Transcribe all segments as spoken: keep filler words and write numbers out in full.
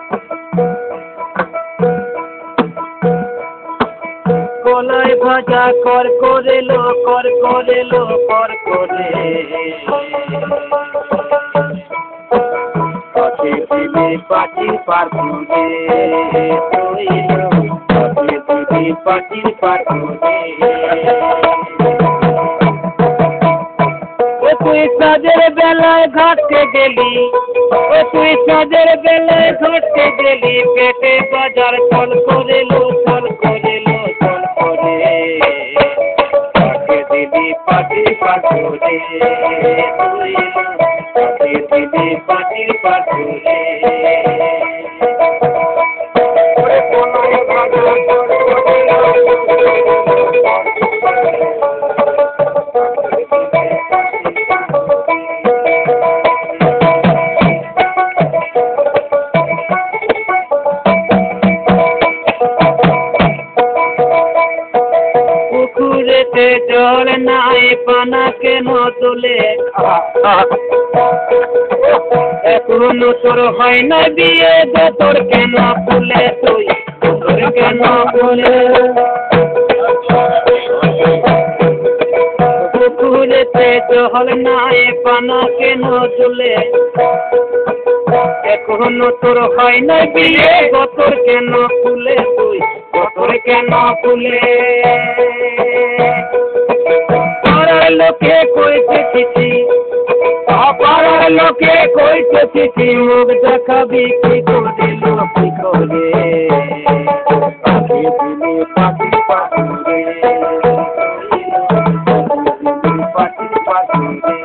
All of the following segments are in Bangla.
কলাই ভাজা কর করে লো কর করে লো কর করে পাখি দিলি পাখির পার করে পাখি দিলি পাখির পার করে ও তুই সাজের বেলায় ঘাটতে গেলি ও তুই সাজের বেলায় ঘাটতে গেলি পেটে বাজার চল করে লো চল করে লো চল করে পাখি দিলি পাখির পার করে পাখি দিলি পাখির পার করে পুকুরেতে জল নাই পানা কেন তোলে এখনো তোর হয় না বিয়ে যে তোর কেন ফুলে তুই তোর কেন ফুলে পুকুরেতে জল নাই পানা কেন তোলে এখনো তোর হয় না বিয়ে তোর কেন ফুলে তুই তোর কেন ফুলে পাড়ার লোকে কইতে চিঠি পাড়ার লোকে কইতে চিঠি মুখ দেখাবি কি করে লোক কি করে পাখি দিলি পাখি পাখি পাখি পাখি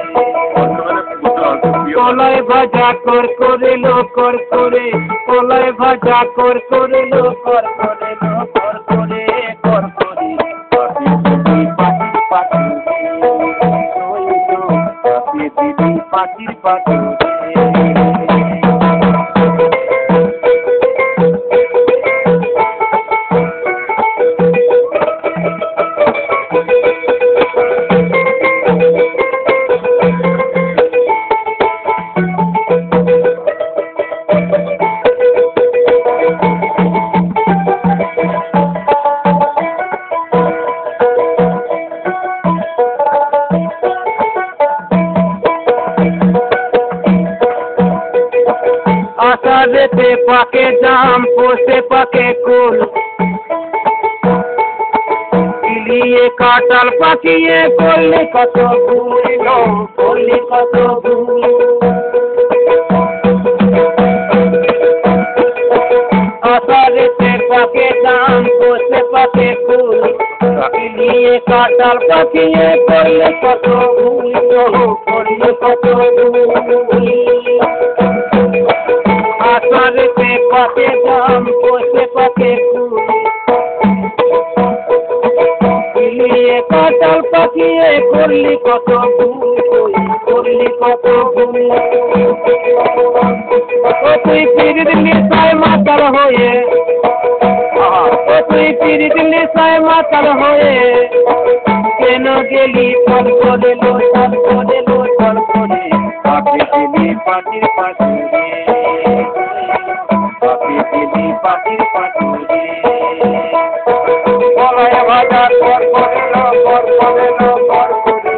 কলাই ভাজা কর করে লো কর করে কলাই ভাজা কর করে লো কর করে লো কর করে কর করে পাখি দিলি পাখির পাখি পাখি দিলি পাখির পাখি আষাঢ়েতে পাকে জাম পোষে পাকে কুল ইলিয়ে কাঁঠাল পাকিয়ে করলে কত ভুল করলে কত ভুল আষাঢ়েতে পাকে জাম পোষে পাকে কুল ইলিয়ে কাঁঠাল পাকিয়ে করলে কত ভুল করলে কত ভুল আষাঢ়েতে পাকে জাম পোষে পাকে কুল ইলিয়ে কাঁঠাল পাকিয়ে করলি কত ভুল করলি কত ভুল ও তুই ফিরে দিলি সাই মাতাল হয়ে ও তুই ফিরে দিলি সাই মাতাল হয়ে কেন গেলি ফল করে লো ফল করে লো ফল করে পাখি দিলি পাখির পাখি পাখি দিলি পাখির পাখি কলাই ভাজা কর করে লো কর করে লো কর করে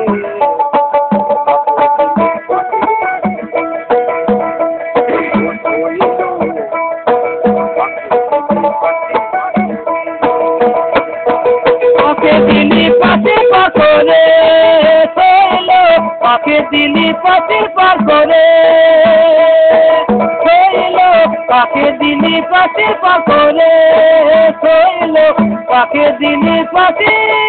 পাখি দিলি পাখির পাখরে শৈলো পাখি দিলি পাখির পাখরে শৈলো পাখি দিলি পাখির পাখরে শৈলো পাখি দিলি পাখির